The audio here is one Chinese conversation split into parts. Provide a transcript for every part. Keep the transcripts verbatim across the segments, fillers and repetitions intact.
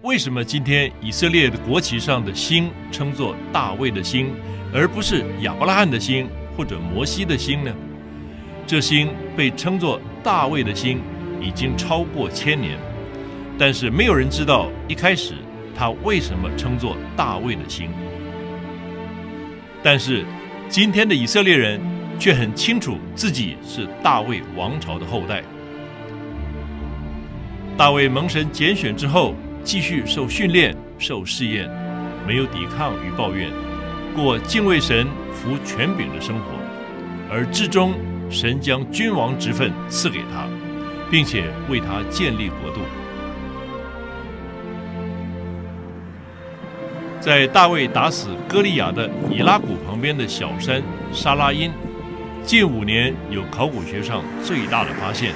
为什么今天以色列的国旗上的星称作大卫的星，而不是亚伯拉罕的星或者摩西的星呢？这星被称作大卫的星已经超过千年，但是没有人知道一开始它为什么称作大卫的星。但是今天的以色列人却很清楚自己是大卫王朝的后代。大卫蒙神拣选之后，继续受训练、受试验，没有抵抗与抱怨，过敬畏神、服权柄的生活，而至终神将君王职分赐给他，并且为他建立国度。在大卫打死歌利亚的以拉谷旁边的小山沙拉因，近五年有考古学上最大的发现。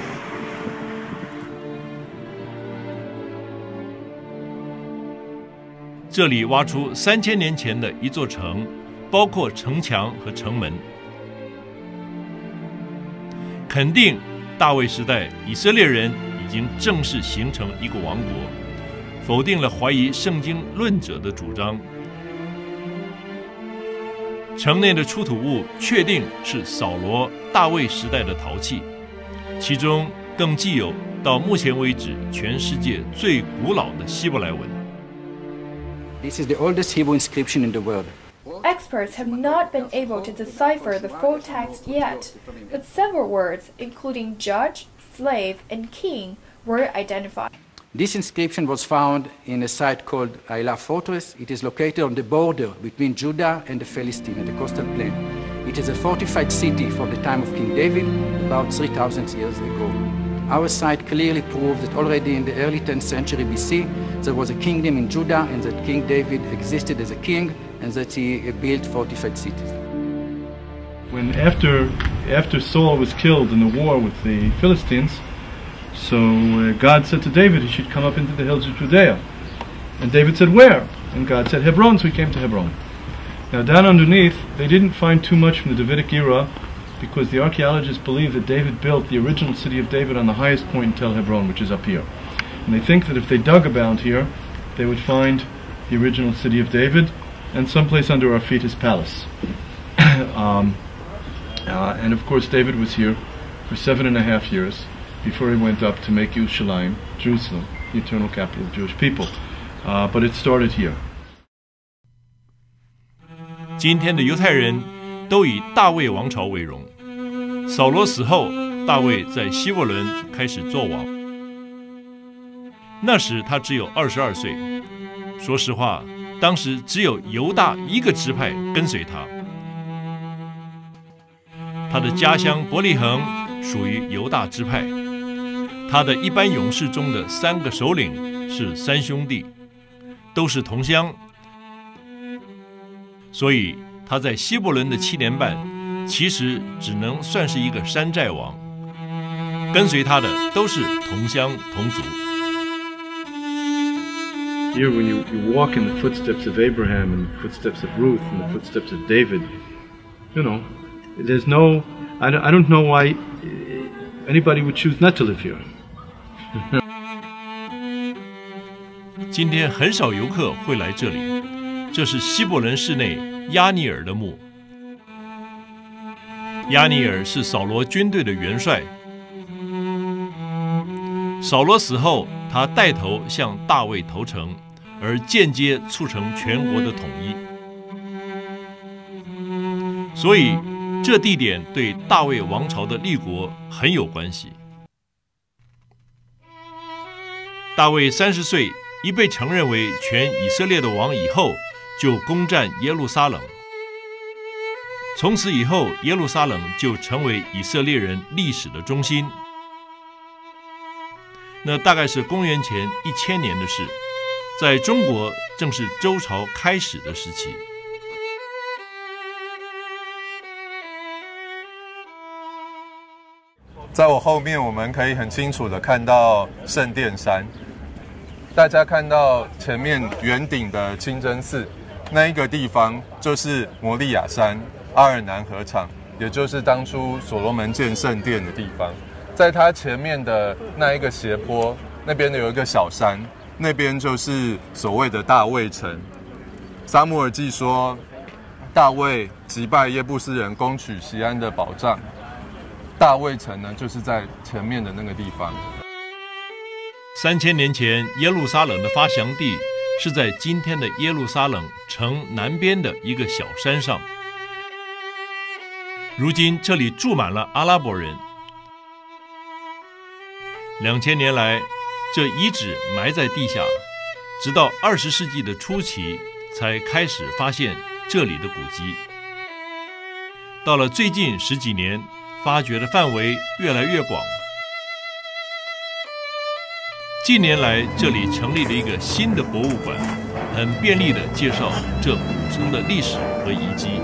这里挖出三千年前的一座城，包括城墙和城门。肯定大卫时代以色列人已经正式形成一个王国，否定了怀疑圣经论者的主张。城内的出土物确定是扫罗、大卫时代的陶器，其中更记有到目前为止全世界最古老的希伯来文。 This is the oldest Hebrew inscription in the world. Experts have not been able to decipher the full text yet, but several words, including judge, slave, and king, were identified. This inscription was found in a site called Eilah Fortress. It is located on the border between Judah and the Philistine at the coastal plain. It is a fortified city from the time of King David, about three thousand years ago. Our site clearly proves that already in the early tenth century B C, there was a kingdom in Judah and that King David existed as a king and that he built fortified cities. When after, after Saul was killed in the war with the Philistines, so uh, God said to David he should come up into the hills of Judea. And David said, where? And God said, Hebron, so he came to Hebron. Now down underneath, they didn't find too much from the Davidic era because the archaeologists believe that David built the original city of David on the highest point in Tel Hebron, which is up here. And they think that if they dug about here, they would find the original city of David and someplace under our feet his palace. um, uh, and of course David was here for seven and a half years before he went up to make Yerushalayim, Jerusalem, the eternal capital of Jewish people. Uh, but it started here. 今天的犹太人都以大卫王朝为荣。扫罗死后，大卫在希伯伦开始作王。那时他只有二十二岁。说实话，当时只有犹大一个支派跟随他。他的家乡伯利恒属于犹大支派。他的一般勇士中的三个首领是三兄弟，都是同乡，所以他在希伯伦的七年半，其实只能算是一个山寨王。跟随他的都是同乡同族。 Here, when you, you walk in the footsteps of Abraham and the footsteps of Ruth and the footsteps of David, you know, there's no, I don't, I don't know why anybody would choose not to live here. 今天很少游客会来这里，这是希伯伦市内亚尼尔的墓。亚尼尔是扫罗军队的元帅。扫罗死后，他带头向大卫投诚，而间接促成全国的统一。所以，这地点对大卫王朝的立国很有关系。大卫三十岁，一被承认为全以色列的王以后，就攻占耶路撒冷。从此以后，耶路撒冷就成为以色列人历史的中心。那大概是公元前一千年的事，在中国正是周朝开始的时期。 在我后面，我们可以很清楚的看到圣殿山。大家看到前面圆顶的清真寺，那一个地方就是摩利亚山阿尔南河场，也就是当初所罗门建圣殿的地方。在它前面的那一个斜坡，那边有一个小山， 那边就是所谓的大卫城。撒母耳记说，大卫击败耶布斯人，攻取锡安的宝藏。大卫城呢，就是在前面的那个地方。 三千年前，耶路撒冷的发祥地是在今天的耶路撒冷城南边的一个小山上。如今这里住满了阿拉伯人。两千年来，这遗址埋在地下，直到二十世纪的初期才开始发现这里的古迹。到了最近十几年，发掘的范围越来越广。近年来，这里成立了一个新的博物馆，很便利地介绍这古城的历史和遗迹。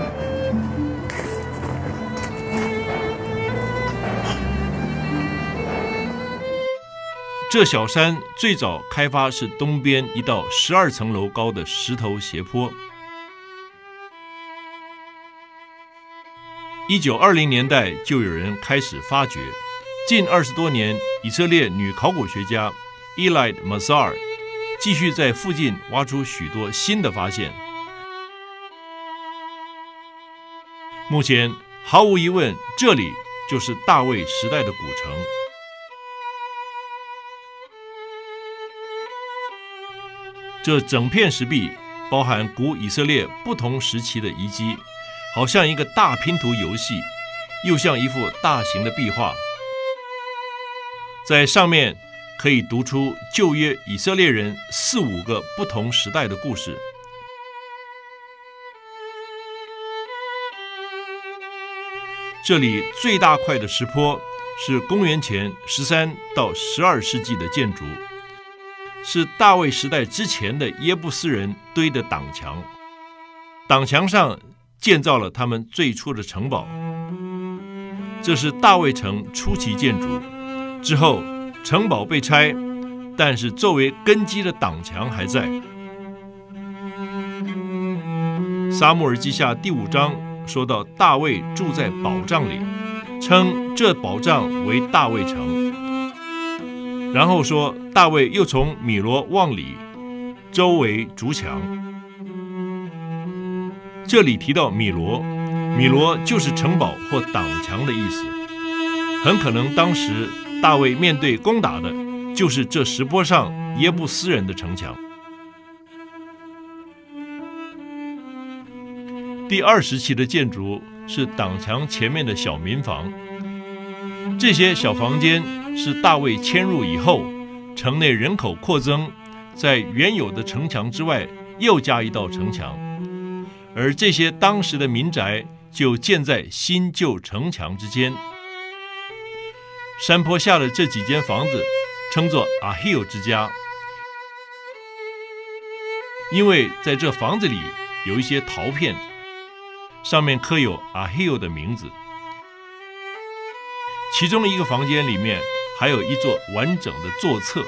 这小山最早开发是东边一道十二层楼高的石头斜坡。一九二零年代就有人开始发掘，近二十多年，以色列女考古学家Elad Mazar 继续在附近挖出许多新的发现。目前毫无疑问，这里就是大卫时代的古城。这整片石壁包含古以色列不同时期的遗迹，好像一个大拼图游戏，又像一幅大型的壁画。在上面可以读出旧约以色列人四五个不同时代的故事。这里最大块的石坡是公元前十三到十二世纪的建筑，是大卫时代之前的耶布斯人堆的挡墙。挡墙上建造了他们最初的城堡。这是大卫城初期建筑，之后城堡被拆，但是作为根基的挡墙还在。撒母耳记下第五章说到大卫住在宝藏里，称这宝藏为大卫城。然后说大卫又从米罗往里，周围筑墙。这里提到米罗，米罗就是城堡或挡墙的意思。很可能当时大卫面对攻打的就是这石坡上耶布斯人的城墙。第二时期的建筑是挡墙前面的小民房，这些小房间是大卫迁入以后，城内人口扩增，在原有的城墙之外又加一道城墙，而这些当时的民宅就建在新旧城墙之间。山坡下的这几间房子称作阿希欧之家，因为在这房子里有一些陶片，上面刻有阿希欧的名字。其中一个房间里面还有一座完整的座侧。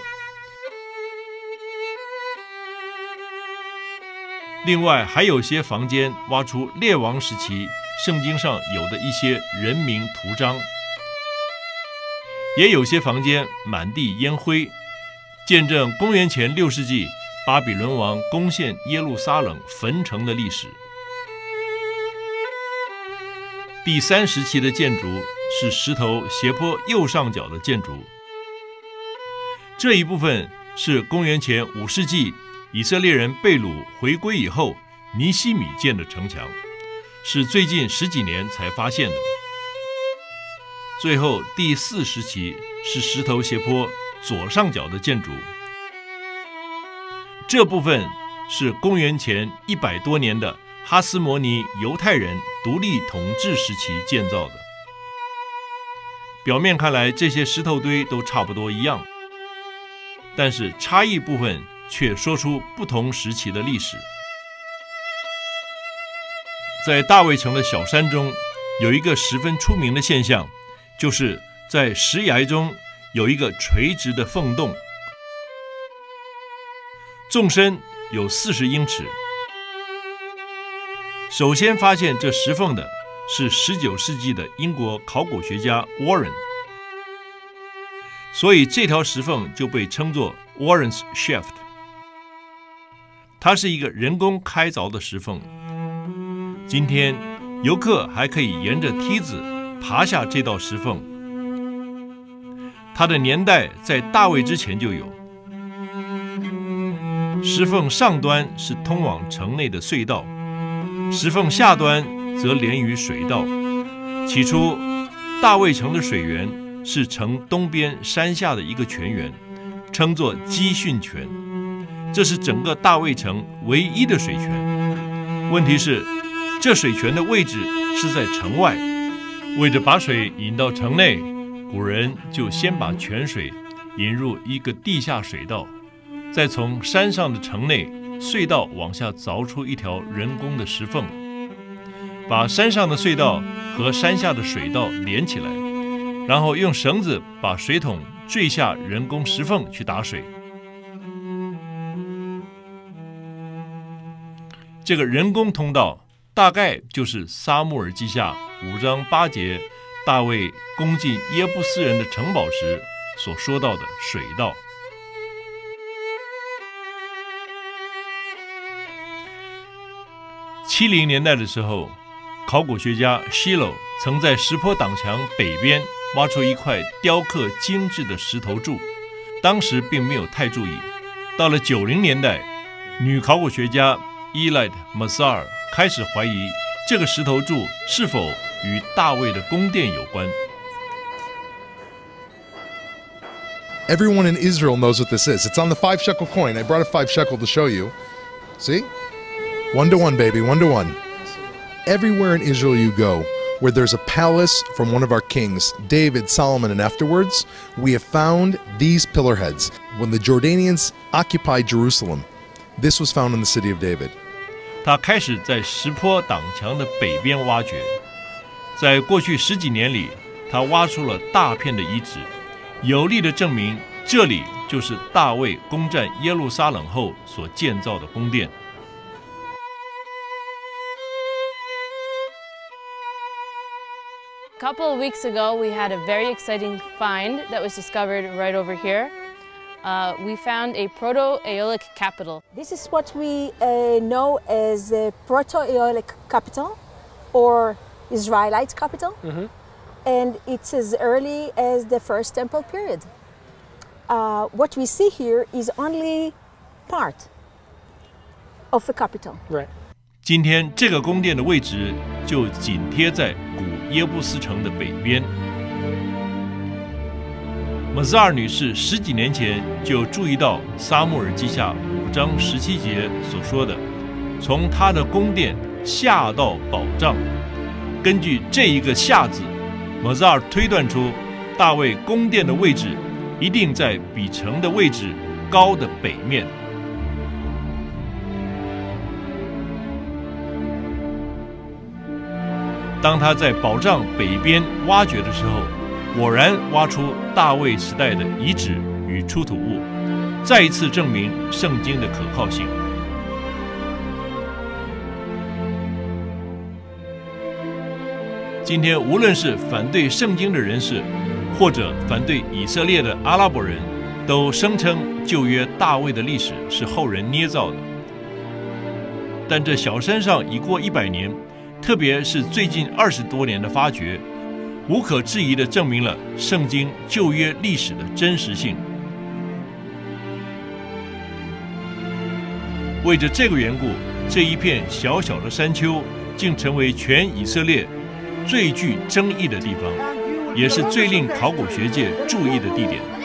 另外还有些房间挖出列王时期圣经上有的一些人名图章，也有些房间满地烟灰，见证公元前六世纪巴比伦王攻陷耶路撒冷焚城的历史。第三时期的建筑是石头斜坡右上角的建筑，这一部分是公元前五世纪以色列人被掳回归以后尼希米建的城墙，是最近十几年才发现的。最后第四时期是石头斜坡左上角的建筑，这部分是公元前一百多年的哈斯摩尼犹太人独立统治时期建造的。表面看来这些石头堆都差不多一样，但是差异部分却说出不同时期的历史。在大卫城的小山中有一个十分出名的现象，就是在石崖中有一个垂直的缝洞，纵深有四十英尺。首先发现这石缝的是十九世纪的英国考古学家 Warren， 所以这条石缝就被称作 Warren's Shaft。 它是一个人工开凿的石缝。今天游客还可以沿着梯子爬下这道石缝。它的年代在大卫之前就有。石缝上端是通往城内的隧道，石缝下端则连于水道。起初，大卫城的水源是城东边山下的一个泉源，称作基训泉，这是整个大卫城唯一的水泉。问题是，这水泉的位置是在城外，为着把水引到城内，古人就先把泉水引入一个地下水道，再从山上的城内隧道往下凿出一条人工的石缝，把山上的隧道和山下的水道连起来，然后用绳子把水桶坠下人工石缝去打水。这个人工通道大概就是撒母耳记下五章八节大卫攻进耶布斯人的城堡时所说到的水道。七零年代的时候，考古学家希罗曾在石坡挡墙北边挖出一块雕刻精致的石头柱，当时并没有太注意。到了九零年代，女考古学家伊莱特·马萨尔开始怀疑这个石头柱是否与大卫的宫殿有关。 Everyone in Israel knows what this is. It's on the five shekel coin. I brought a five shekel to show you. See? One to one, baby, one to one. Everywhere in Israel you go, where there's a palace from one of our kings, David, Solomon, and afterwards, we have found these pillar heads. When the Jordanians occupied Jerusalem, this was found in the city of David. 他开始在石坡挡墙的北边挖掘，在过去十几年里，他挖出了大片的遗址，有力的证明这里就是大卫攻占耶路撒冷后所建造的宫殿。 A couple of weeks ago, we had a very exciting find that was discovered right over here. Uh, we found a Proto-Aeolic capital. This is what we uh, know as the Proto-Aeolic capital or Israelite capital. Mm-hmm. And it's as early as the First Temple period. Uh, what we see here is only part of the capital. Right. 今天这个宫殿的位置就紧贴在古耶布斯城的北边。马萨尔女士十几年前就注意到撒母耳记下五章十七节所说的，从他的宫殿下到宝藏。根据这一个下字，马萨尔推断出大卫宫殿的位置一定在比城的位置高的北面。当他在宝藏北边挖掘的时候，果然挖出大卫时代的遗址与出土物，再一次证明圣经的可靠性。今天，无论是反对圣经的人士，或者反对以色列的阿拉伯人，都声称旧约大卫的历史是后人捏造的。但这小山上已过一百年，特别是最近二十多年的发掘，无可置疑地证明了圣经旧约历史的真实性。为着这个缘故，这一片小小的山丘竟成为全以色列最具争议的地方，也是最令考古学界注意的地点。